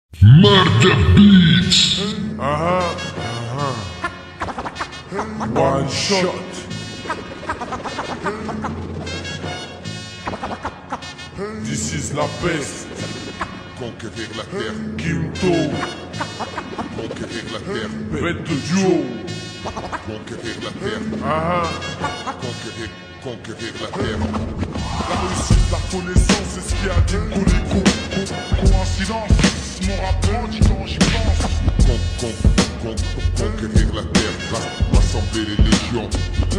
Murder Beats. One shot. This is la peste. Conquérir la terre, Kimto. conquérir la terre, Bête de duo. conquérir la terre, conquérir la terre. La réussite, la connaissance, c'est ce qui anime tous les coups. Coïncidence, mon rapport dit quand j'y pense. Conquérir la terre, rassembler les légions.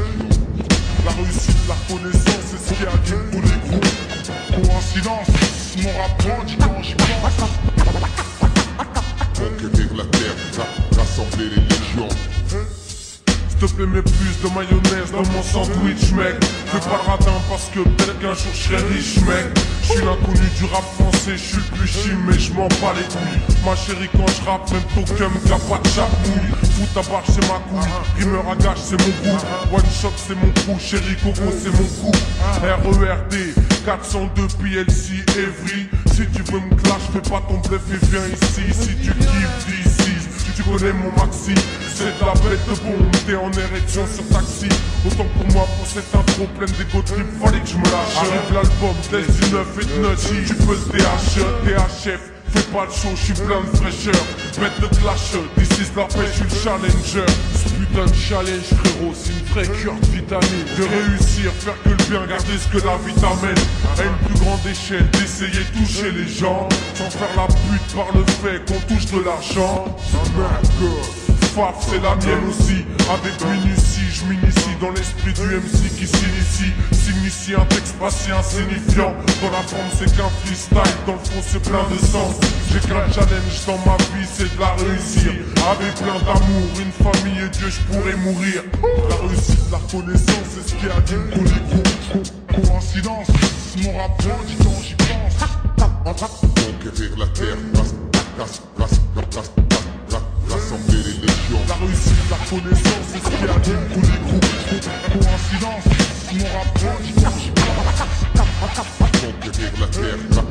La réussite, la connaissance, c'est ce qui anime tous les coups. Coïncidence, mon rapport dit quand j'y pense. Conquérir la terre, rassembler les légions. S'il te plaît, mets plus de mayonnaise dans mon sandwich, mec. Fais pas le radin parce que peut-être qu'un jour je serai riche, mec. Je suis l'inconnu du rap français, je suis le plus chim, mais je m'en bats les couilles. Ma chérie, quand je rappe, même Tokum, y'a pas de chapouille. Fout ta barre, c'est ma couille. Rimeur à gage, c'est mon goût. One shot, c'est mon coup. Chérie Coco, c'est mon coup. RERD, 402 PLC, Evry. Si tu veux me clash, fais pas ton bluff et viens ici. Si tu kiffes d'ici, tu connais mon maxi. C'est de la bête de bombe, t'es en érection sur taxi. Autant pour moi, pour cette intro pleine d'égo trip, fallait que je me lâche. Arrive l'album, laisse du 9 et de nutty. Tu peux se THF, fais pas le show, j'suis plein de fraîcheur. Bête de clash, this is la pêche, j'suis le challenger. Ce putain de challenge, frérot, c'est une vraie cure de vitamine. De réussir, faire que le bien, garder ce que la vie t'amène. À une plus grande échelle, d'essayer de toucher les gens. Sans faire la pute par le fait qu'on touche de l'argent. Faf, c'est la mienne aussi. Avec minutie, je m'initie dans l'esprit du MC qui s'initie. S'initie un texte pas si insignifiant. Dans la forme, c'est qu'un freestyle. Dans le fond, c'est plein de sens. J'ai qu'un challenge dans ma vie, c'est de la réussir. Avec plein d'amour, une famille et Dieu, je pourrais mourir. La réussite, la reconnaissance, c'est ce qui anime tous les coups. Coïncidence, mon rapport dit quand j'y pense. Conquérir la terre, rassembler les légions. La réussite, la connaissance, c'est ce qui anime tous les coups. Coïncidence, mon rapport dit quand j'y pense. Conquérir la terre,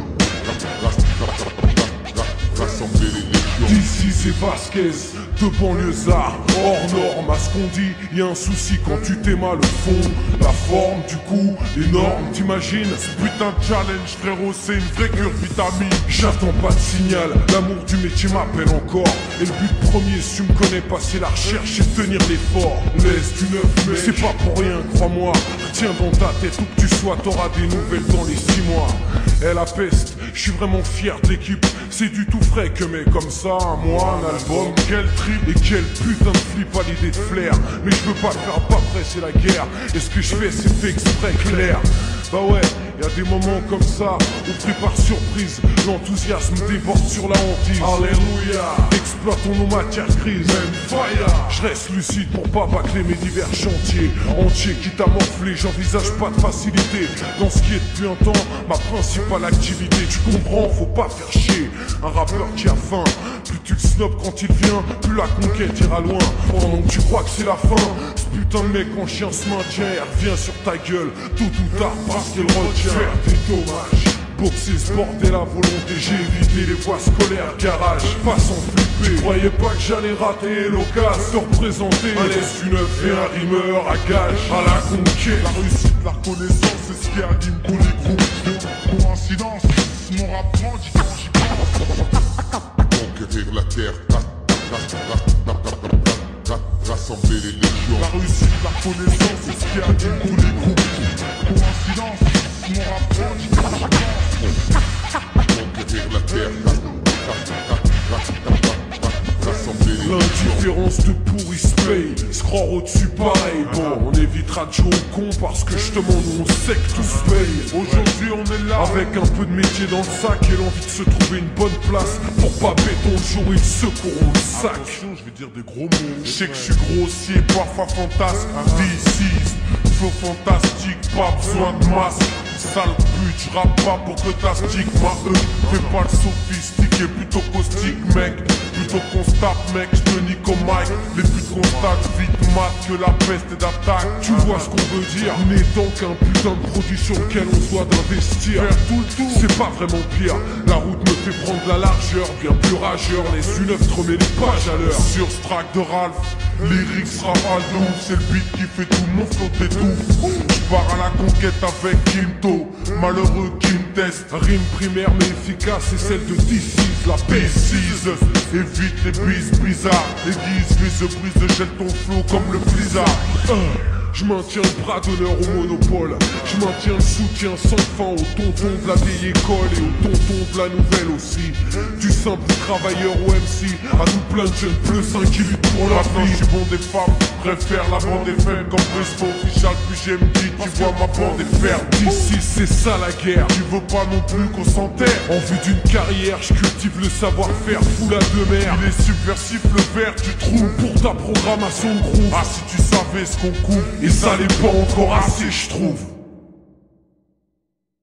rassembler les légions. D'ici c'est Vasquez, de banlieusard, hors norme à ce qu'on dit, y'a un souci quand tu t'aimas le fond, la forme du coup, énorme, t'imagines. Ce putain de challenge frérot, c'est une vraie cure vitamine. J'attends pas de signal, l'amour du métier m'appelle encore. Et le but premier, si tu me connais pas, c'est la recherche et tenir l'effort. Laisse du neuf, mec, c'est pas pour rien, crois-moi. Retiens dans ta tête où que tu sois, t'auras des nouvelles dans les 6 mois. Et la peste, je suis vraiment fier de l'équipe. C'est du tout frais que mais comme ça, moi, un album, quel trip et quel putain de flip à l'idée de flair. Mais je veux pas le faire pas près, c'est la guerre. Et ce que je fais, c'est fait exprès, clair. Bah ouais, y a des moments comme ça où pris par surprise, l'enthousiasme déborde sur la hantise. Alléluia, exploitons nos matières grises. Même fire, je reste lucide pour pas bâcler mes divers chantiers. Entier, quitte à morfler, j'envisage pas de facilité. Dans ce qui est depuis un temps, ma principale activité. Tu comprends, faut pas faire chier. Un rappeur qui a faim, plus tu le snobs quand il vient, plus la conquête ira loin. Pendant que tu crois que c'est la fin, ce putain de mec en chien se maintient et revient sur ta gueule, tôt ou tard parce qu'il retient. Faire des dommages, boxer ce bordel à volonté, j'ai évité les voies scolaires, garage, façon flippée. Je croyais pas que j'allais rater l'occasion de représenter un laisse du neuf et un rimeur à gage, à la conquête. La réussite, la reconnaissance, c'est ce qui anime tous les groupes. Coïncidence, mon rapport dit quand j'y pense. Conquérir la terre, rassembler les légions. La réussite, la reconnaissance, c'est ce qui anime tous les groupes. Coïncidence, mon rapport dit quand j'y pense. Conquérir la terre, rassembler les légions. L'indifférence de pourri se paye, se croire au-dessus pareil. Bon, on évitera de jouer au con parce que justement nous on sait que tout se paye. Aujourd'hui on est là avec un peu de métier dans le sac et l'envie de se trouver une bonne place pour pas béton le jour où ils secourront le sac. Attention, je vais dire des gros mots. Je sais que je suis grossier, parfois fantasque. This flow fantastique, pas besoin de masque. Sale pute, j'rappe pas pour que ta stick ma fais pas le sophistiqué, plutôt caustique mec. plutôt qu'on se tape mec, j'te nique au mic. Les buts constatent vite mat que la peste est d'attaque. Tu vois ce qu'on veut dire, n'est donc un putain de produit sur lequel on se doit d'investir. Faire tout le tour, c'est pas vraiment pire. La route me fait prendre la largeur, bien plus rageur. Les U9 te remet les pages à l'heure. Sur ce track de Ralph, lyrics rap Aldo, c'est le beat qui fait tout mon flow t'étouffe. J'pars à la conquête avec Kimto, malheureux qui me teste. Rime primaire mais efficace, c'est celle de DC's, la P6. Évite les bises bizarres, aiguise, brise, gèle ton flow comme le blizzard. Je maintiens le bras d'honneur au monopole. Je maintiens le soutien sans fin aux tontons de la vieille école et aux tontons de la nouvelle aussi. Du simple travailleur au MC à tout plein de jeunes plus sains qui luttent pour leur vie. Je suis bon des femmes, préfère la bande FM comme Presto official. Puis j'aime dit, tu vois ma bande est faire. D'ici c'est ça la guerre. Tu veux pas non plus qu'on s'enterre. En vue d'une carrière, je cultive le savoir-faire. Fous la de mer. Il est subversif le vert, tu trouves pour ta programmation de groupe. Ah si tu savais ce qu'on coupe. Et ça n'est pas encore assez, je trouve.